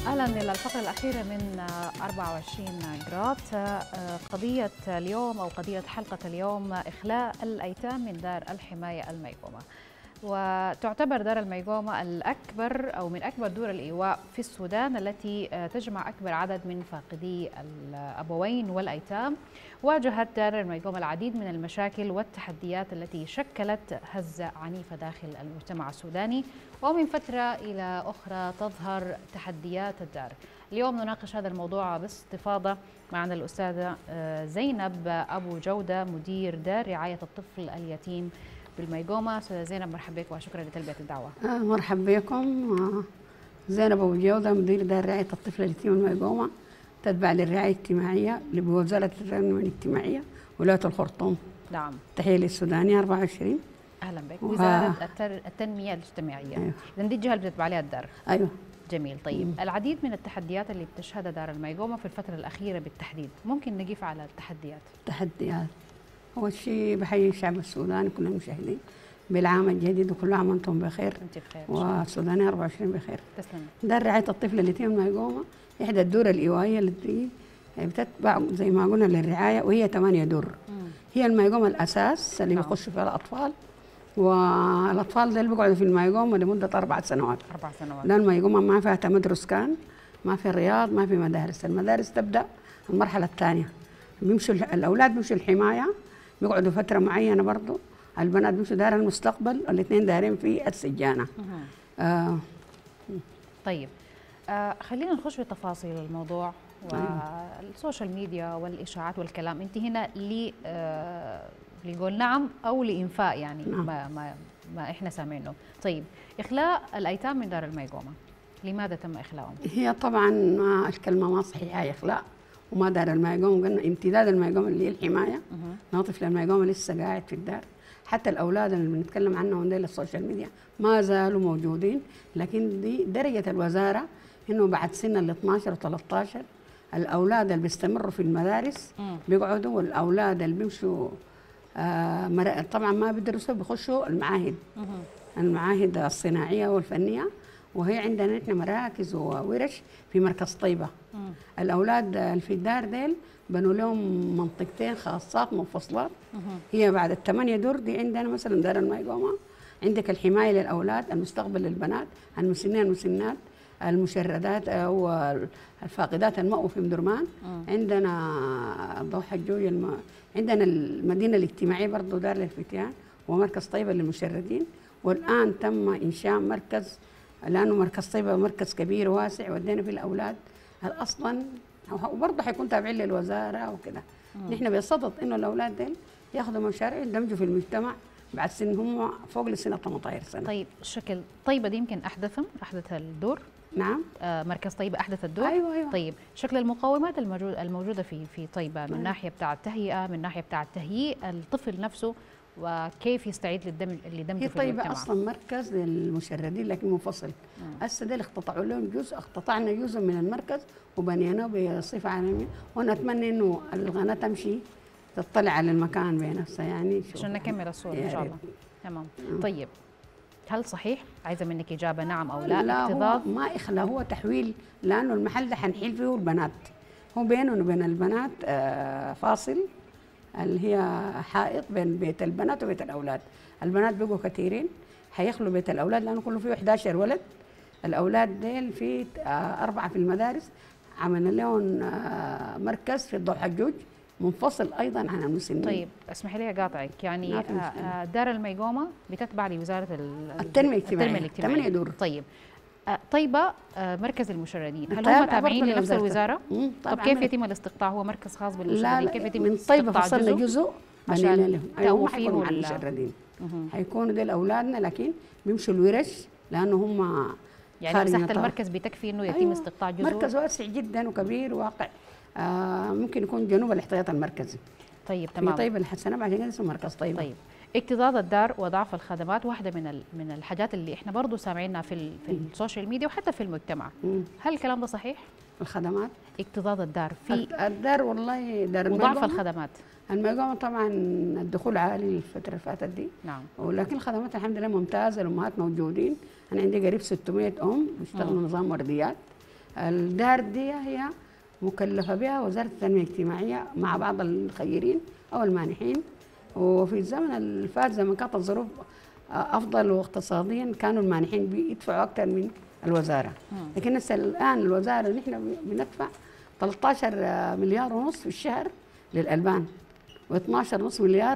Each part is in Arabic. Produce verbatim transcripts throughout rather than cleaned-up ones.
أهلا إلى الفقرة الأخيرة من أربعة وعشرين جرات. قضية اليوم أو قضية حلقة اليوم إخلاء الأيتام من دار الحماية الميقومة، وتعتبر دار الميقومة الأكبر أو من أكبر دور الإيواء في السودان التي تجمع أكبر عدد من فاقدي الأبوين والأيتام. واجهت دار الميقومة العديد من المشاكل والتحديات التي شكلت هزة عنيفة داخل المجتمع السوداني، ومن فترة إلى أخرى تظهر تحديات الدار. اليوم نناقش هذا الموضوع باستفاضة معنا الأستاذة زينب أبو جودة، مدير دار رعاية الطفل اليتيم بالميقومة. أستاذة زينب، مرحبا بك وشكرا لتلبية الدعوة. آه مرحبا بكم. آه زينب أبو جودة، مدير دار رعاية الطفل اليتيم بالميقومة، تتبع للرعاية الاجتماعية بوزارة التنمية الاجتماعية ولاية الخرطوم. نعم. تحية للسودانية أربعة وعشرين. أهلا بك. و... وزارة التنمية الاجتماعية. أيوه. إذن دي الجهة اللي بتتبع عليها الدار. أيوه. جميل. طيب مم. العديد من التحديات اللي بتشهدها دار الميقومة في الفترة الأخيرة بالتحديد، ممكن نقيف على التحديات؟ تحديات. أول شيء بحيي الشعب السوداني كل المشاهدين بالعام الجديد، وكل عام وأنتم بخير. أنت بخير. والسودانية أربعة وعشرين بخير. تسلم. دار رعاية الطفل اليتيم بالميقومة إحدى الدور الإيوائية التي بتتبع زي ما قلنا للرعاية، وهي ثمانية دور. مم. هي الميقومة الأساس اللي نعم. بيخش فيها الأطفال، والأطفال دول بيقعدوا في الميقومة لمدة أربع سنوات. أربع سنوات. لأن الميقومة ما فيها تمدرس، كان ما في رياض، ما في مدارس. المدارس تبدأ المرحلة الثانية، بيمشوا الأولاد بيمشوا الحماية، بيقعدوا فترة معينة. برضو البنات بيمشوا دار المستقبل، الاثنين دارين في السجانة. آه. طيب آه خلينا نخش في تفاصيل الموضوع والسوشيال ميديا والإشاعات والكلام. أنت هنا لي آه ليقول نعم أو لإنفاء، يعني نعم. ما, ما, ما إحنا سامعينه. طيب إخلاء الأيتام من دار الميقومة، لماذا تم إخلاؤهم؟ هي طبعا ما الكلمة ما صحيحة، إخلاء وما دار الميقومة، قلنا امتداد الميقومة اللي هي الحماية. ما طفل الميقومة لسه قاعد في الدار. حتى الأولاد اللي بنتكلم عنهم ديل السوشيال ميديا ما زالوا موجودين، لكن دي درجة الوزارة إنه بعد سن ال اثناشر و ثلاثة عشر الأولاد اللي بيستمروا في المدارس مم. بيقعدوا، والأولاد اللي بيمشوا آه طبعا ما بيدرسوا بيخشوا المعاهد. مم. المعاهد الصناعية والفنية، وهي عندنا نحن مراكز وورش في مركز طيبة. مم. الأولاد اللي في الدار ديل بنوا لهم منطقتين خاصات منفصلات. مم. هي هي بعد الثمانية دور دي عندنا مثلا دار الميقومة، عندك الحماية للأولاد، المستقبل للبنات، المسنين المسنات، المشردات أو الفاقدات المأوى في مدرمان. مم. عندنا ضوء حجوج الم... عندنا المدينة الاجتماعية برضو دار للفتيان، ومركز طيبة للمشردين. والآن تم إنشاء مركز، لأنه مركز طيبة مركز كبير واسع، ودينا في الأولاد أصلا، وبرضه حيكون تابعين للوزارة وكده. نحن بصدد إنه الأولاد دول ياخذوا مشاريع يندمجوا في المجتمع بعد سن هم فوق لسنة ثمانية عشر سنة. طيب شكل طيبة دي يمكن أحدثهم أحدث الدور. نعم. آه مركز طيبة أحدث الدور. أيوة أيوة. طيب شكل المقومات الموجودة الموجودة في في طيبة من أيوة. ناحية بتاع التهيئة، من ناحية بتاع تهيئ الطفل نفسه، وكيف يستعيد للدمج لدمجه هي في طيبة المجتمع. أصلا مركز للمشردين لكن منفصل. هسه ديل اقتطعوا لهم جزء، اقتطعنا جزء من المركز وبنيناه بصفة عالمية، ونتمنى إنه القناة تمشي تطلع على المكان بنفسها، يعني عشان نكمل الصورة إن شاء الله. تمام. طيب هل صحيح، عايزة منك إجابة نعم أو لا، لا اكتظاظ؟ هو ما إخلاء، هو تحويل، لأنه المحل ده حنحيل فيه البنات، هو بينه وبين البنات آه فاصل اللي هي حائط بين بيت البنات وبيت الأولاد. البنات بيبقوا كثيرين، حيخلوا بيت الأولاد لأنه كله فيه إحدى عشر ولد. الأولاد ديل في آه أربعة في المدارس، عملنا لهم آه مركز في الضوء حجوج منفصل أيضا عن المسنين. طيب اسمحي لي أقاطعك، يعني آه دار الميقومة بتتبع لوزارة التنمية الاجتماعية. الاجتماعية. ثمانية دور. طيب آه طيبة آه مركز المشردين، هل هم تابعين لنفس الوزارة؟ طب كيف يتم الاستقطاع؟ هو مركز خاص بالمشردين، لا لا كيف يتم من طيبة استقطاع فصلنا جزء جزء عشان لهم. أيوة فيه مع المشردين. حيكونوا ديل أولادنا، لكن بيمشوا الورش لأنه هم يعني مساحة المركز بتكفي إنه يتم أيوة. استقطاع جزء. مركز واسع جدا وكبير واقع، آه ممكن يكون جنوب الاحتياط المركزي. طيب تمام. في طيبة الحسنة عشان كده اسمه مركز طيبة. طيب اكتظاظ الدار وضعف الخدمات واحدة من من الحاجات اللي احنا برضه سامعينها في في السوشيال ميديا وحتى في المجتمع. مم. هل الكلام ده صحيح؟ الخدمات اكتظاظ الدار في الدار والله دار وضعف الخدمات. الميقومة طبعا الدخول عالي الفترة اللي فاتت دي. نعم. ولكن الخدمات الحمد لله ممتازة، الأمهات موجودين. أنا عندي قريب ستمية أم بيشتغلوا نظام ورديات، الدار دي هي مكلفة بها وزارة التنمية الاجتماعية مع بعض الخيرين أو المانحين. وفي الزمن اللي فات زي ما كانت الظروف أفضل واقتصاديا كانوا المانحين بيدفعوا أكثر من الوزارة. لكن هسه الآن الوزارة نحن بندفع ثلاثة عشر مليار ونص في الشهر للألبان و12 ونص مليار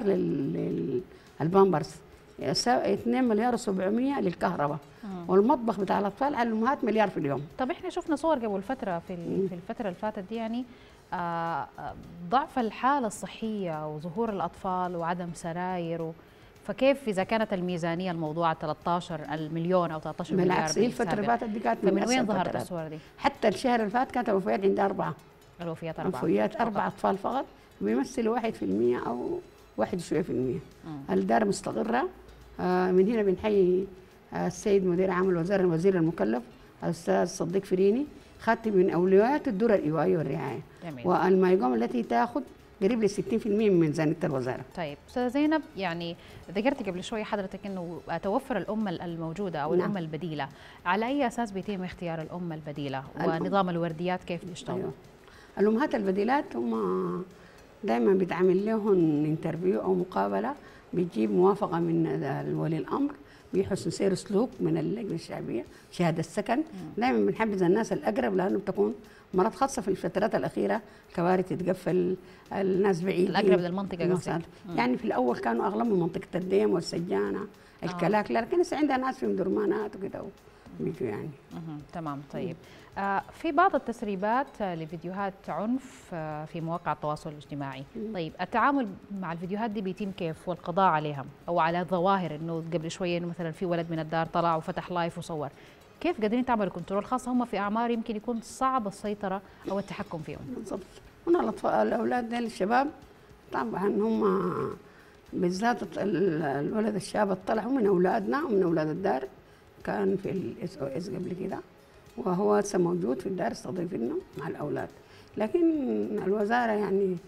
للبامبرز، اثنين مليار وسبعمية للكهرباء، والمطبخ بتاع الأطفال على الأمهات مليار في اليوم. طب احنا شفنا صور قبل فترة في في الفترة اللي فاتت دي، يعني آه ضعف الحالة الصحية وظهور الأطفال وعدم سراير و فكيف إذا كانت الميزانية الموضوعة ثلاثة عشر المليون أو ثلاثة عشر مليار؟ بالعكس هي الفترة اللي فاتت دي كانت من وين ظهرت الصور دي؟ حتى الشهر اللي فات كانت الوفيات عند أربعة. الوفيات أربعة. الوفيات أربع أطفال فقط بيمثلوا واحد في المية أو واحد وشوية في المية. الدار مستقرة. آه من هنا بنحيي آه السيد مدير عام الوزارة الوزير المكلف الأستاذ صديق فريني، خدت من أولويات الدور الإيوائية والرعاية. جميل. والمايقوم التي تأخذ قريب ل ستين في المية من ميزانية الوزارة. طيب أستاذة زينب، يعني ذكرتي قبل شوي حضرتك إنه توفر الأمة الموجودة أو نعم. الأمة البديلة، على أي أساس بيتم اختيار الأمة البديلة؟ ونظام الورديات كيف بيشتغل؟ أيوه. الأمهات البديلات هم دائما بيتعمل لهم انترفيو أو مقابلة، بيجيب موافقة من ولي الأمر، بيحسن سير سلوك من اللجنة الشعبية، شهادة السكن. دائما بنحبذ الناس الأقرب لأنه بتكون مرات خاصة في الفترات الأخيرة كوارث تتقفل، الناس بعيد الأقرب للمنطقة قصدك. يعني في الأول كانوا أغلبهم منطقة الديم والسجانة الكلاك، لكن هسه عندنا ناس في مدرمانات وكده بيجوا يعني. تمام. طيب آه في بعض التسريبات لفيديوهات عنف آه في مواقع التواصل الاجتماعي. مم. طيب التعامل مع الفيديوهات دي بيتم كيف والقضاء عليها او على ظواهر انه قبل شويه انه مثلا في ولد من الدار طلع وفتح لايف وصور، كيف قادرين تعملوا كنترول، خاصه هم في اعمار يمكن يكون صعب السيطره او التحكم فيهم؟ بالضبط. هنا الاطفال الاولاد ديل الشباب طبعا هم بالذات الولد الشاب طلع هم من اولادنا ومن اولاد الدار، كان في الاس او اس قبل كده وهو لسه موجود في الدار استضيفنا مع الاولاد. لكن الوزاره يعني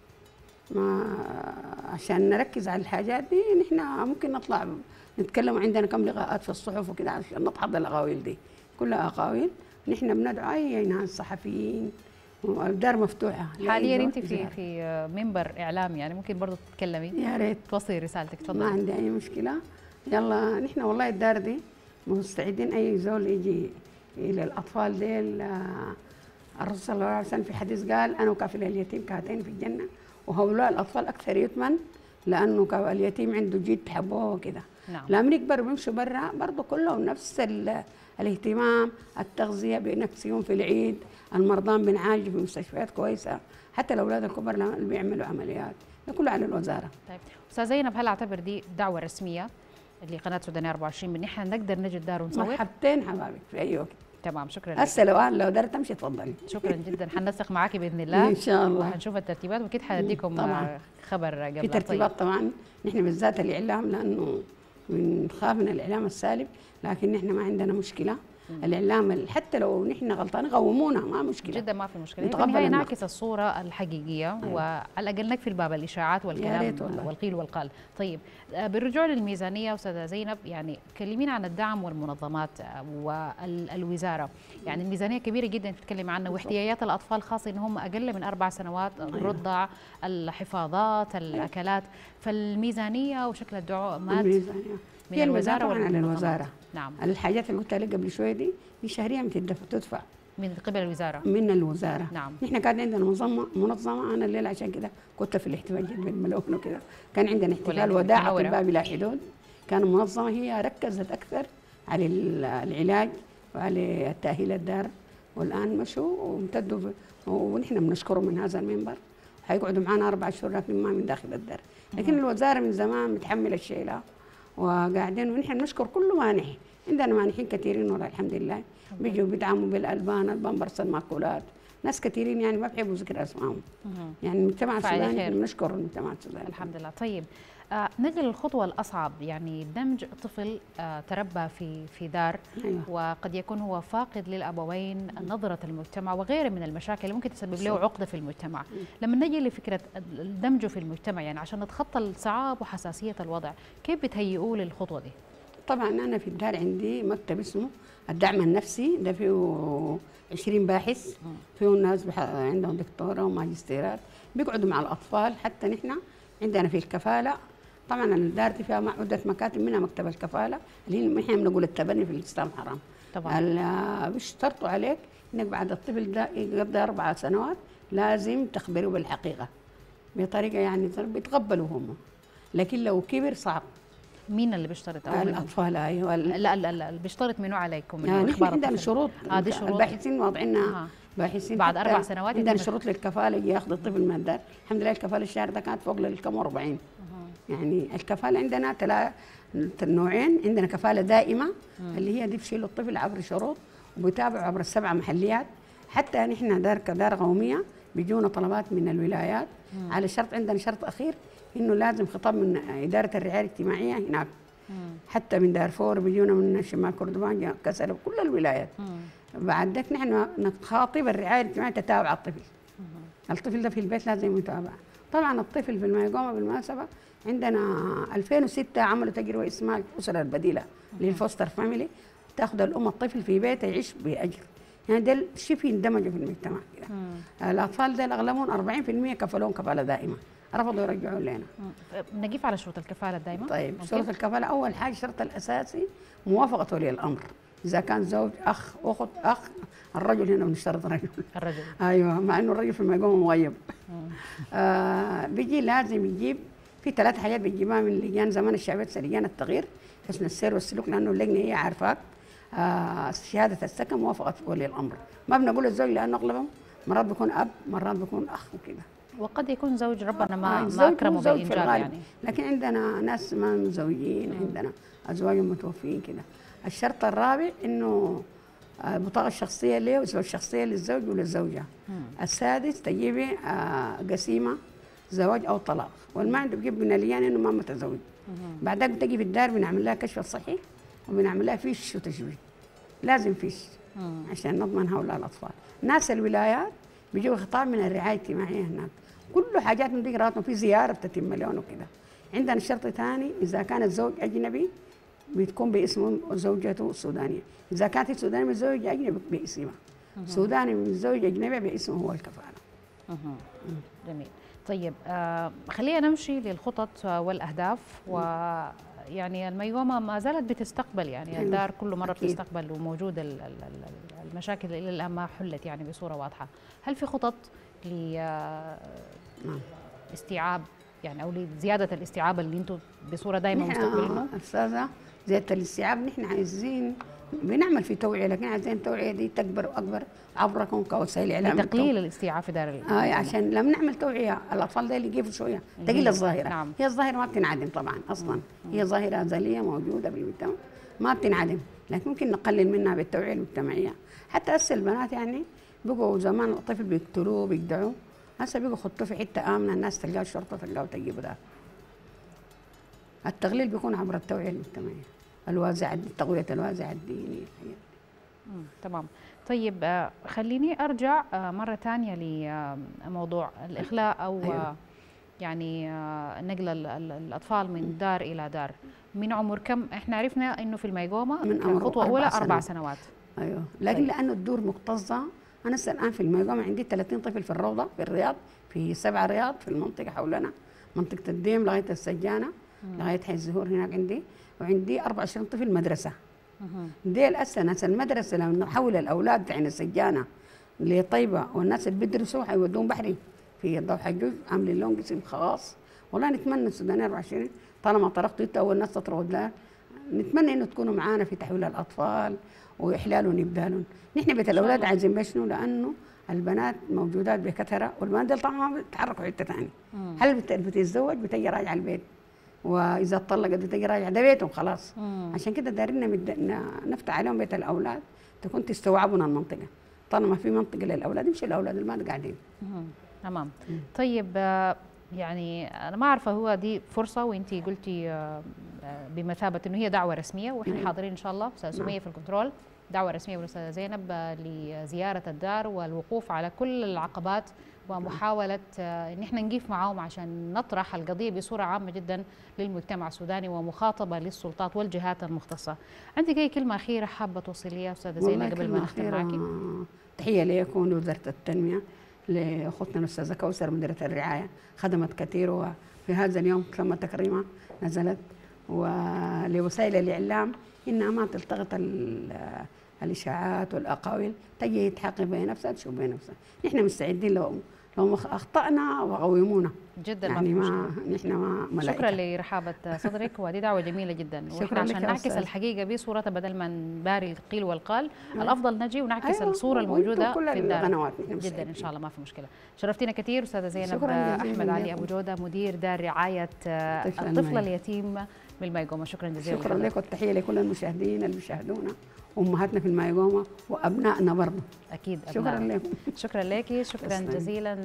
ما عشان نركز على الحاجات دي نحن ممكن نطلع نتكلم، عندنا كم لقاءات في الصحف وكده عشان نتحضر الاقاويل دي كلها اقاويل. نحن بندعو اي ناس صحفيين والدار مفتوحه. حاليا انت في في منبر اعلامي يعني ممكن برضه تتكلمي، يا ريت توصلي رسالتك. تفضلي. ما عندي اي مشكله. يلا نحن والله الدار دي مستعدين اي زول يجي الى الاطفال ديل. الرسول صلى الله عليه وسلم في حديث قال انا وكافل اليتيم كهاتين في الجنه، وهؤلاء الاطفال اكثر يتمن لانه اليتيم عنده جيد تحبوه وكده. نعم. لما يكبر ويمشوا برا برضه كلهم نفس الاهتمام، التغذيه بنكسيهم في العيد، المرضان بنعالج في مستشفيات كويسه، حتى الاولاد الكبار اللي بيعملوا عمليات، ده كله على الوزاره. طيب استاذ زينب، هل اعتبر دي دعوه رسميه اللي قناه سودانيه أربعة وعشرين بان احنا نقدر نجد دار ونصور؟ مرحبتين حبايبك في اي وقت. تمام، شكرا لك. هسه لو لو قدرت امشي تفضلي. شكرا جدا، حننسق معاكي باذن الله ان شاء الله، وحنشوف الترتيبات واكيد حنديكم طبعا خبر قبل. في ترتيبات طيب. طبعا نحن بالذات الاعلام لانه بنخاف من الاعلام السالب، لكن نحن ما عندنا مشكله. مم. الاعلام حتى لو نحن غلطانين قومونا ما مشكله جدا، ما في مشكله. في النهايه نعكس الصوره الحقيقيه. أيوة. وعلى الاقل نكفي الباب الاشاعات والكلام والقيل والقال. طيب بالرجوع للميزانيه استاذه زينب، يعني كلمينا عن الدعم والمنظمات والوزاره. يعني الميزانيه كبيره جدا تتكلم عنها، واحتياجات الاطفال خاصه ان هم اقل من اربع سنوات، الرضع، الحفاظات، الاكلات، فالميزانيه وشكل الدعومات من هي الوزاره ولا على الوزاره؟ نعم. الحاجات اللي قلت لك قبل شويه دي دي شهريا بتدفع تدفع من قبل الوزاره. من الوزاره. نعم. نحن كان عندنا منظمه منظمه انا الليله عشان كده كنت في الاحتفال جد بالملون وكده، كان عندنا احتفال وداع اطباء بلا حدود، كان منظمه هي ركزت اكثر على العلاج وعلى التاهيل الدار، والان مشوا وامتدوا ونحن بنشكرهم من هذا المنبر، حيقعدوا معنا اربع شهور لكن ما من داخل الدار. لكن الوزاره من زمان متحمله الشيله وقاعدين، ونحن نشكر كل مانح، عندنا مانحين كثيرين والله الحمد لله بيجوا بيدعموا بالالبان، البامبرز، المأكولات، ناس كثيرين يعني ما بحبوا ذكر اسمائهم. يعني المجتمع السوداني بنشكر المجتمع السوداني الحمد لله. طيب آه نجي للخطوه الاصعب، يعني دمج طفل آه تربى في في دار. أيوة. وقد يكون هو فاقد للابوين، نظره المجتمع وغيره من المشاكل اللي ممكن تسبب له عقده في المجتمع. م. لما نجي لفكره دمجه في المجتمع، يعني عشان نتخطى الصعاب وحساسيه الوضع، كيف بتهيئوه للخطوه دي؟ طبعا انا في الدار عندي مكتب اسمه الدعم النفسي، ده فيه عشرين باحث، فيه ناس عندهم دكتوراه وماجستيرات بيقعدوا مع الاطفال. حتى نحن عندنا في الكفاله، طبعا الدار دي فيها عده مكاتب، منها مكتب الكفاله اللي هي احنا بنقول التبني في الاسلام حرام. طبعا بيشترطوا عليك انك بعد الطفل ده يقضي اربع سنوات لازم تخبره بالحقيقه بطريقه يعني بيتقبلوا هم، لكن لو كبر صعب. مين اللي بيشترط؟ الاطفال. ايوه. لا لا لا اللي بيشترط منو عليكم؟ يعني نحن عندنا شروط. هذه شروط الباحثين واضعينها. باحثين بعد اربع سنوات عندنا شروط للكفاله يجي ياخذ الطفل من الدار. الحمد لله الكفاله الشهر ده كانت فوق الكم وأربعين. يعني الكفاله عندنا تلا نوعين، عندنا كفاله دائمه مم. اللي هي دي بشيلوا الطفل عبر شروط وبيتابعوا عبر السبع محليات. حتى نحن دار كدار قوميه بيجونا طلبات من الولايات مم. على شرط، عندنا شرط اخير انه لازم خطاب من اداره الرعايه الاجتماعيه هناك. مم. حتى من دارفور بيجونا من شمال كردفان كسر كل الولايات. مم. بعد ذاك نحن نخاطب الرعايه الاجتماعيه تتابع الطفل. مم. الطفل ده في البيت لازم يتابع. طبعا الطفل في الميقومه بالمناسبه عندنا ألفين وستة عملوا تجربه اسمها الاسره البديله للفوستر فاميلي، تاخذ الام الطفل في بيتها يعيش باجر. يعني ده شبه اندمجوا في المجتمع كده. الاطفال ده اغلبهم أربعين بالمئة كفلون كفاله دائمه، رفضوا يرجعوا لنا. نجيب على شروط الكفاله الدائمه. طيب ممكن. شروط الكفاله اول حاجه الشرط الاساسي موافقه ولي الامر، اذا كان زوج اخ اخت اخ. الرجل هنا بنشترط رجل. الرجل ايوه، مع انه الرجل في الميقومه مغيب. آه بيجي لازم يجيب في ثلاث حاجات بيجيبها من لجان زمان الشعبيه، لجان التغيير، حسن السير والسلوك، لانه اللجنه هي عارفاك. آه شهاده السكن، موافقه ولي الامر. ما بنقول الزوج لانه اغلبهم مرات بيكون اب، مرات بيكون اخ وكده. وقد يكون زوج ربنا ما آه ما اكرمه بالانجاب يعني. لكن عندنا ناس ما مزوجين، مم. عندنا ازواج متوفيين كده. الشرط الرابع انه البطاقه الشخصيه له والشخصيه للزوج وللزوجه. مم. السادس تجيبي آه قسيمه زواج او طلاق، والما عنده بجيب من الليان انه ما متزوج. بعدك بتجي في الدار بنعمل لها كشف الصحي وبنعمل لها فيش وتجويد، لازم فيش مم. عشان نضمن هؤلاء الاطفال. ناس الولايات بيجوا خطاب من الرعايه الاجتماعيه هناك، كل حاجات من دي راتنا في زياره بتتم لهم وكده. عندنا شرط ثاني، اذا كان الزوج اجنبي بتكون باسم زوجته السودانيه، اذا كانت السودانيه من زوج اجنبي باسمها، سوداني من زوج اجنبي باسمه هو الكفاله. جميل. طيب آه خلينا نمشي للخطط والاهداف. ويعني الميقومه ما زالت بتستقبل، يعني الدار كل مره أكيد. بتستقبل، وموجود المشاكل الى الان ما حلت يعني بصوره واضحه. هل في خطط لاستيعاب يعني او لزياده الاستيعاب اللي انتم بصوره دائما مستقبلينه؟ استاذه زياده الاستيعاب نحن عايزين بنعمل في توعيه، لكن عايزين التوعيه دي تكبر واكبر عبركم كوسائل اعلام لتقليل الاستيعاب في دار اه عشان لما نعمل توعيه الاطفال دي اللي يجيبوا شويه تقل الظاهره. نعم. هي الظاهره ما بتنعدم طبعا اصلا. مم. هي ظاهره ازليه موجوده بالمجتمع ما بتنعدم، لكن ممكن نقلل منها بالتوعيه المجتمعيه. حتى هسه البنات يعني بقوا زمان الطفل بيقتلوه بيقدعوه، هسه بقوا يحطوه في حته امنه، الناس تلقاه الشرطه تلقاه وتجيبه ده. التقليل بيكون عبر التوعيه المجتمعيه، الوازع تقويه الوازع الديني. تمام. طيب خليني ارجع مره ثانيه لموضوع الاخلاء او أيوة. يعني نقل الاطفال من دار الى دار. من عمر كم؟ احنا عرفنا انه في الميقومه من خطوه اولى اربع سنوات. ايوه، لكن طيب. لانه الدور مكتظه، انا الان في الميقومه عندي ثلاثين طفل في الروضه في الرياض، في سبع رياض في المنطقه حولنا، منطقه الديم لغايه السجانه مم. لغايه حي الزهور هناك عندي، وعندي أربعة وعشرين طفل مدرسه. ديل هسه ناس المدرسه لما نحول الاولاد عن السجانه لطيبه والناس اللي بيدرسوا حيودوهم بحري في ضوء حجوج، عاملين لهم قسم خاص. والله نتمنى السودانيه أربعة وعشرين طالما طرقتوا انت اول ناس تطرقوا لها، نتمنى انه تكونوا معانا في تحويل الاطفال واحلالهم وابدالهم. نحن بيت الاولاد عايزين بشنو؟ لانه البنات موجودات بكثره، والبنات دول طبعا بيتحركوا حته ثانيه. هل بتتزوج بتجي راجعه البيت، واذا اتطلقت بتجي راجعه، ده بيتهم خلاص. مم. عشان كده دارين نفتح عليهم بيت الاولاد تكون تستوعبنا المنطقه، طالما في منطقه للاولاد يمشي الاولاد اللي ما قاعدين. تمام. طيب يعني انا ما اعرفه، هو دي فرصه وانت قلتي بمثابه انه هي دعوه رسميه واحنا مم. حاضرين ان شاء الله. استاذ سميه في الكنترول دعوة رسمية من الأستاذة زينب لزيارة الدار والوقوف على كل العقبات ومحاولة ان احنا نقيف معاهم عشان نطرح القضية بصورة عامة جدا للمجتمع السوداني ومخاطبة للسلطات والجهات المختصة. عندك اي كلمة أخيرة حابة توصليها أستاذة زينب قبل ما نختم معك؟ تحية لكم ولوزارة التنمية، لأختنا الأستاذة كوثر مديرة الرعاية، خدمت كثير وفي هذا اليوم تم تكريمها نزلت، ولوسائل الإعلام إنها ما تلتقط الإشاعات والأقاويل، تجي تحقق بنفسها تشوف بنفسها. نحن مستعدين لو لو أخطأنا وقومونا جدا، يعني ما نحن ما ملائكة. شكرا لرحابة صدرك، ودي دعوة جميلة جدا، ونحن عشان نعكس الحقيقة بصورتها بدل ما نباري القيل والقال أيوة. الأفضل نجي ونعكس أيوة. الصورة الموجودة في الدار جدا إن شاء الله، ما في مشكلة. شرفتينا كثير أستاذة زينب أحمد علي أبو جودة، مدير دار رعاية الطفل اليتيم بالمايقومة. شكرا جزيلا. شكرا لك، والتحية لكل المشاهدين اللي بيشاهدونا، أمهاتنا في المايقومة وأبنائنا برضه. أكيد شكرا لكم. شكرا لك، شكرا جزيلا.